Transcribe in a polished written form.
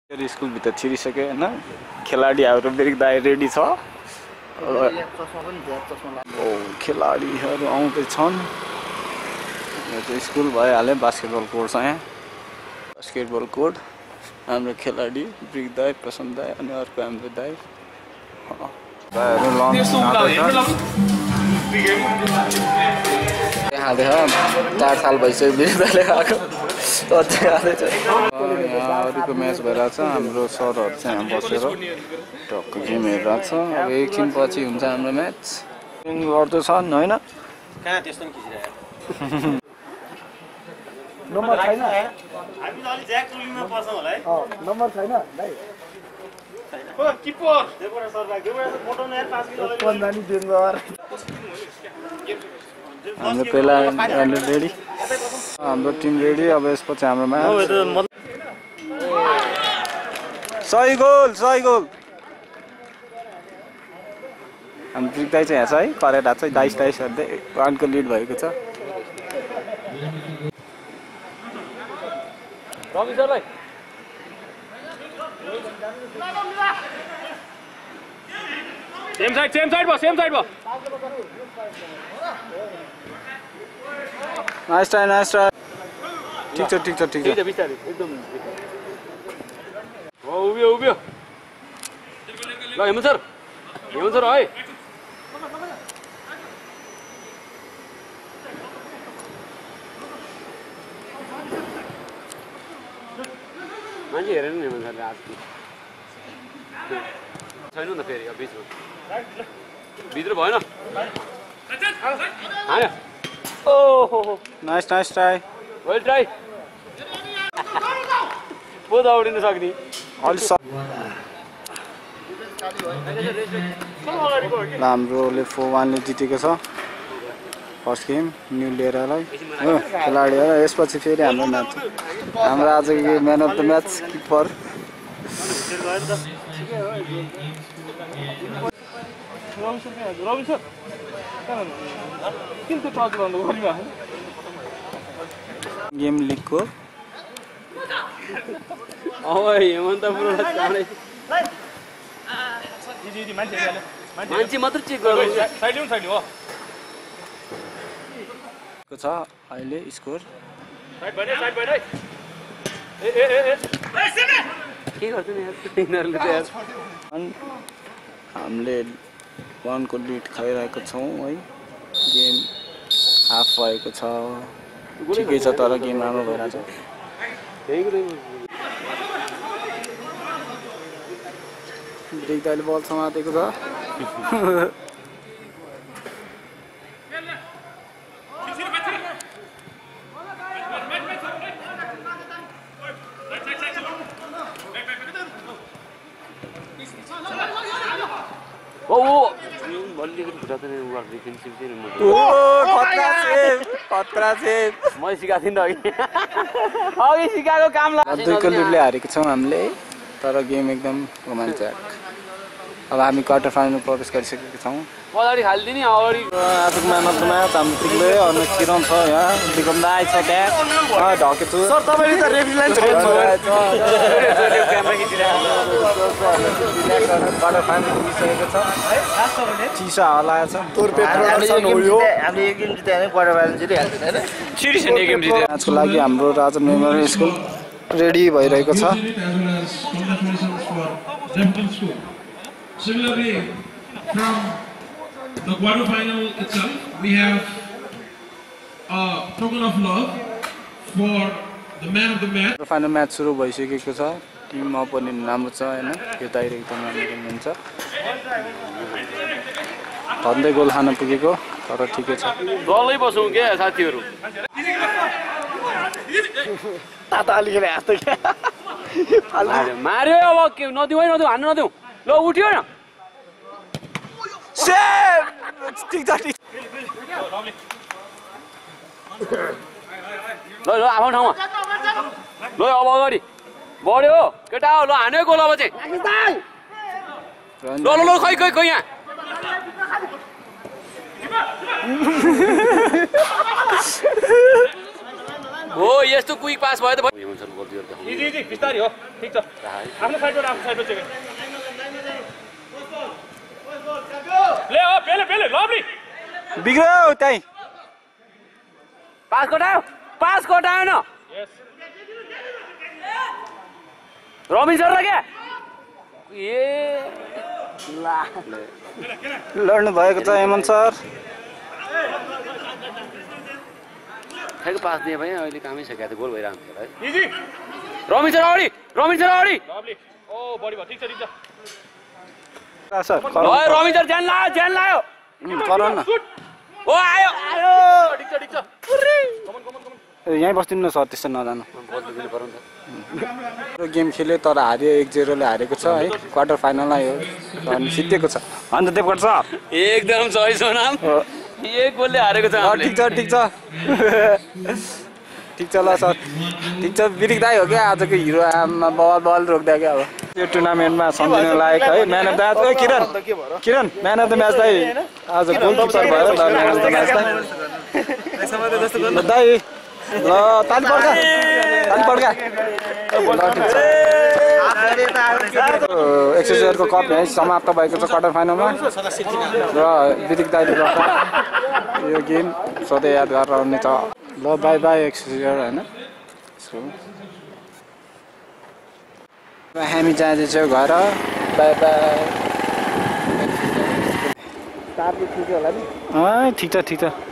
School भित्र छिरिसक्यो हैन खेलाडीहरु brake दाइ रेडी छ ओ खेलाडीहरु आउँदै छन् यो चाहिँ स्कुल भइहाल्यो बास्केटबल कोर्ट छ यहाँ बास्केटबल कोर्ट हाम्रो खेलाडी ब्रेक दाइ प्रशान्त दाइ अनि अर्को हाम्रो दाइ यहाँ देखा 4 साल भइसक्यो ब्रेक दाइले आएको अरूको म्याच भइरहेको छ हाम्रो सरहरू चाहिँ यहाँ बसेर टक्क गेम हेरिरहेको छ अब एकछिन पछि हुन्छ हाम्रो म्याच गर्दैछन् होइन कहाँ त्यस्तो नि खिचिरहेको नम्बर छैन हामी त अलि ज्याक ट्रोलिङमा पर्छौँ होला है नम्बर छैन दाइ ओ किपर देवरा सरलाई देवरा मोटाउन यार 5 किलो पन्दानी दिनभर हाम्रो पहिला रेडी हाम्रो टिम रेडी अब यसपछि हाम्रो म्याच सही गोल हाम्रो ब्रेक दाइ चाहिँ यहाँ छ है करेक्ट हात चाहिँ डाइस गर्दै 1 को लिड भएको छ रवि सरलाई सेम साइड भयो नाइस ट्राई ठीक छ बिस्तारै एकदम हो उभियो ल हेमन्त सर है मान्छे हेरेन नि हेमन्त सरले आज छैन नि फेरि अब भित्र भएन ओहो नाइस ट्राई वेल ट्राई पो दौडिन सक्ने अलि हाम्रोले 4-1 ले जितेको छ फर्स्ट गेम न्यू लिएरलाई हो खेलाडीहरु यसपछि फेरि हाम्रो म्याच हाम्रो आजको man of the match keeper Ravi sir किन त्यो टच गर्नु गरिमा गेम लिगको ओइ हेमन्त पुरो चाँडै दिदी मान्छे मात्र चेक गर्नु साइड हो छ अहिले स्कोर साइड भइ ए के गर्छ नि यार यिनीहरुले त यार हामीले 1 को लिड खाइरहेको छौं है गेम हाफ भएको छ ठिकै छ तर गेम राम्रो भइरहेछ ब्रेक दाइले बल समातेको छ ओ बल्लीको खुट्टा त उहाँ डिफेन्सिभ चाहिँ ओ खतरा सेभ मैले सिकाएको थिएँ नि त अघि सिकाएको कामलाई 2 को लिडले हारेको छौं हामीले तर गेम एकदम रोमाञ्चक अब हामी क्वार्टर फाइनल प्रवेश गरिसकेका छौं अगाडि खाल्दिनी अगाडि आजको म्यान अफ द म्याच हाम्रो टिमले अनि किरण छ यहाँ विक्रम दाइ छ त्यहाँ ढकेछु सर तपाईले त रेफ्रीलाई क्यामेरा खिचिरहेको क्वार्टर फाइनल पुगिसकेको छ चिसो हावा लागेको छ हामीले एक गेम जिते हैन क्वार्टर फाइनल जितिहाल्छ हैन सिरियस नि गेम जिते म्याचको लागि हाम्रो राजा मेमोरियल स्कुल रेडी भइरहेको छ Similarly, from the quarterfinal itself, we have a token of love for the man of the match. Final match सुरु भइसकेको छ टिममा पनि राम्रो छ हैन यो दाइरे एकदम राम्रो गेम हुन्छ भन्दै गोल खान पुगेको तर ठिकै छ डल्लै बसौँ के साथीहरु ताता अलिकति हात मार्यो अब के नदिउ हान्न नदिउ ल उठ्यो न सेभ ठीक छ ल आफ्नो ठाउँमा ल अब अगाडि बढ्यो केटा हो ल हान्यो गोल अब चाहिँ ल खै यहाँ हो यस्तो क्विक पास भयो त हुन्छ गोलतिर त जी बिस्तारै हो ठीक छ आफ्नो साइडबाट चेक ले हो पेले लभली बिग्रो त्यही पास कोटायो न यस रमिन सर र क्या ए लड्नु भएको छ हेमन्त सर ठ्याक्कै पास दिए भए अहिले कामै सकिएको थियो गोल भइरहेको थियो है जी रमिन सर अगाडि लभली ओ बडी भयो ठीक छ सर ओए रमिन सर ज्यान लायो चल न ओ आयो ठीक छ यहीँ बस्दिनु न सर त्यस्तो नजानु बल त दिनु पर्यो नि त गेम खेल्यो तर हार्यो 1-0 ले हारेको छ है क्वार्टर फाइनलमा हो अनि जितेको छ अन्त देवकोट सर एकदम सही सोनाम एक गोलले हारेको छ हामीले ठिक छ ठिक छ ल सर ठिक छ बिरिक दाइ हो क्या आजको हिरो आमा बल रोक्दा क्या अब यो टुर्नामेन्टमा सम्झिन लायक है म्यान अफ द म्याच ओ Kiran man of the match दाइ आज गोलकिपर भयो ल म्यान अफ द म्याच दाइ ल ताली पड्का एक्सएसआरको कप यहीँ समाप्त भएको छ क्वार्टर फाइनलमा र बिरिक दाइले गर्दा यो गेम सधैँ याद गरेर आउने छ ल बाई एक्सएसआर होइन हामी जाँदैछौँ घर बाई ठिक छ होला नि ठिक छ